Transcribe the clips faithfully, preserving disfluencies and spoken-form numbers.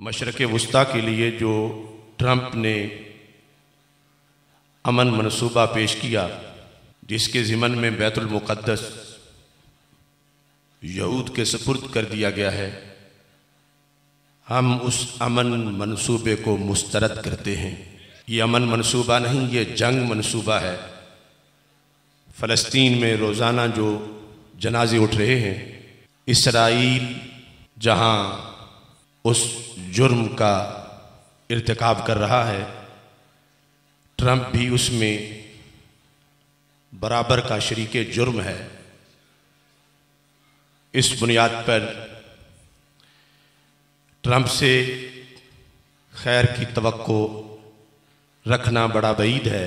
मशरक़ वुस्ता के लिए जो ट्रंप ने अमन मनसूबा पेश किया, जिसके ज़िमन में बैतुल मुक़द्दस यहूद के सुपुर्द कर दिया गया है, हम उस अमन मनसूबे को मुस्तरद करते हैं। ये अमन मनसूबा नहीं, ये जंग मनसूबा है। फ़लस्तीन में रोज़ाना जो जनाजे उठ रहे हैं, इसराइल जहाँ उस जुर्म का इर्तिकाब कर रहा है, ट्रंप भी उसमें बराबर का शरीके जुर्म है। इस बुनियाद पर ट्रंप से खैर की तवक्को रखना बड़ा बईद है।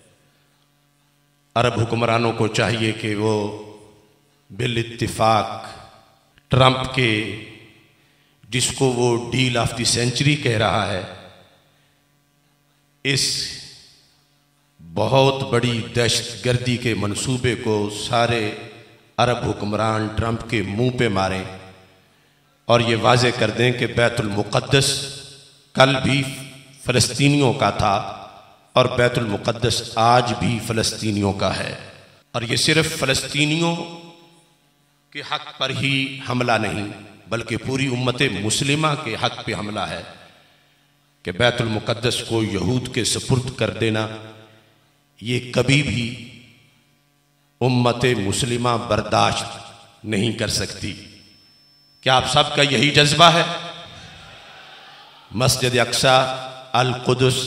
अरब हुक्मरानों को चाहिए कि वो बिल इत्तिफाक ट्रंप के, जिसको वो डील ऑफ द सेंचुरी कह रहा है, इस बहुत बड़ी दहशतगर्दी के मंसूबे को सारे अरब हुक्मरान ट्रंप के मुंह पे मारें और ये वाज़े कर दें कि बैतुल मुक़द्दस कल भी फ़लस्तीनियों का था और बैतुल मुक़द्दस आज भी फ़लस्तीनियों का है। और ये सिर्फ फ़लस्तीनियों के हक़ पर ही हमला नहीं, बल्कि पूरी उम्मत मुस्लिमा के हक़ पे हमला है कि बैतुल मुक़द्दस को यहूद के सुपुर्द कर देना, ये कभी भी उम्मत मुस्लिमा बर्दाश्त नहीं कर सकती। क्या आप सबका यही जज्बा है? मस्जिद अक्सा अल कुदस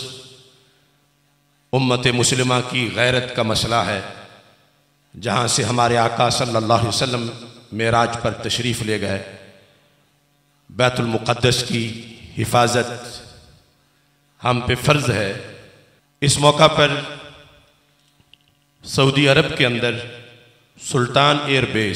उम्मत मुस्लिमा की गैरत का मसला है, जहाँ से हमारे आका सल्लल्लाहु अलैहि वसल्लम मेराज पर तशरीफ़ ले गए। बैतुल मुक़द्दस की हिफाजत हम पे फ़र्ज़ है। इस मौका पर सऊदी अरब के अंदर सुल्तान एयरबेस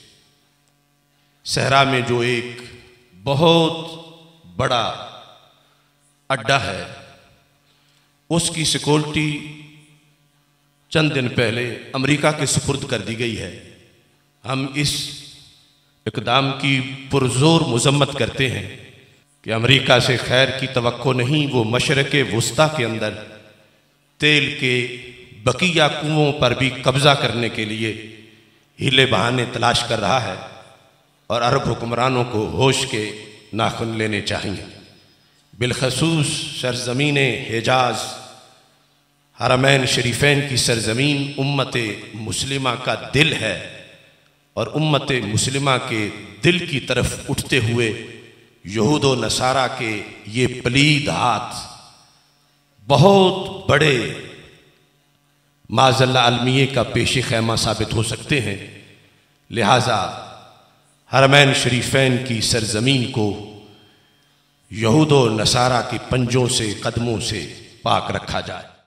सहरा में जो एक बहुत बड़ा अड्डा है, उसकी सिक्योरिटी चंद दिन पहले अमेरिका के सुपुर्द कर दी गई है। हम इस इक़दाम की पुरज़ोर मज़म्मत करते हैं कि अमेरिका से खैर की तवक्को नहीं, वो मशरक़ वुस्ता के अंदर तेल के बकिया कुओं पर भी कब्ज़ा करने के लिए हीले बहाने तलाश कर रहा है और अरब हुक्मरानों को होश के नाखुन लेने चाहिए। बिलखसूस सरज़मीन हिजाज, हरमैन शरीफैन की सरज़मीन उम्मत मुस्लिमा का दिल है और उम्मत मुस्लिमा के दिल की तरफ उठते हुए यहूद व नसारा के ये पलीद हाथ बहुत बड़े माज़ल्ला अलमिये का पेश खैमा साबित हो सकते हैं। लिहाजा हरमैन शरीफैन की सरज़मीन को यहूद व नसारा के पंजों से, कदमों से पाक रखा जाए।